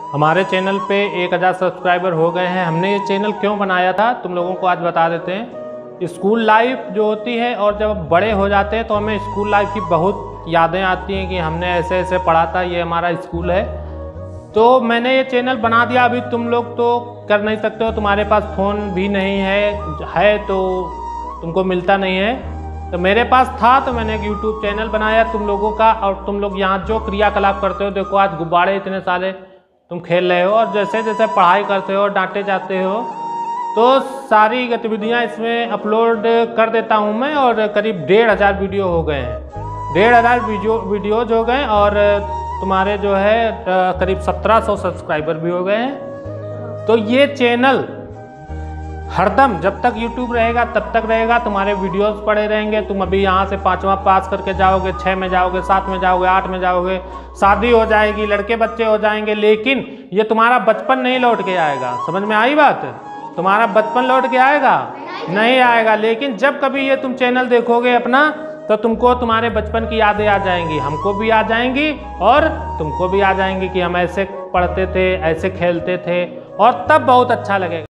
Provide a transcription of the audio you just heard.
हमारे चैनल पे 1000 सब्सक्राइबर हो गए हैं। हमने ये चैनल क्यों बनाया था तुम लोगों को आज बता देते हैं। स्कूल लाइफ जो होती है और जब बड़े हो जाते हैं तो हमें स्कूल लाइफ की बहुत यादें आती हैं कि हमने ऐसे ऐसे पढ़ा था, ये हमारा स्कूल है। तो मैंने ये चैनल बना दिया। अभी तुम लोग तो कर नहीं सकते हो, तुम्हारे पास फ़ोन भी नहीं है तो तुमको मिलता नहीं है। तो मेरे पास था तो मैंने एक यूट्यूब चैनल बनाया तुम लोगों का। और तुम लोग यहाँ जो क्रियाकलाप करते हो, देखो आज गुब्बारे इतने सारे तुम खेल रहे हो और जैसे जैसे पढ़ाई करते हो, डांटे जाते हो, तो सारी गतिविधियाँ इसमें अपलोड कर देता हूँ मैं। और करीब 1500 वीडियो हो गए हैं, 1500 वीडियोज हो गए और तुम्हारे जो है करीब 1700 सब्सक्राइबर भी हो गए हैं। तो ये चैनल हरदम जब तक YouTube रहेगा तब तक रहेगा, तुम्हारे वीडियोस पड़े रहेंगे। तुम अभी यहाँ से 5वां पास करके जाओगे, 6 में जाओगे, 7 में जाओगे, 8 में जाओगे, शादी हो जाएगी, लड़के बच्चे हो जाएंगे, लेकिन ये तुम्हारा बचपन नहीं लौट के आएगा। समझ में आई बात? तुम्हारा बचपन लौट के आएगा नहीं आएगा। लेकिन जब कभी ये तुम चैनल देखोगे अपना, तो तुमको तुम्हारे बचपन की यादें आ जाएंगी, हमको भी आ जाएंगी और तुमको भी आ जाएंगी कि हम ऐसे पढ़ते थे, ऐसे खेलते थे, और तब बहुत अच्छा लगेगा।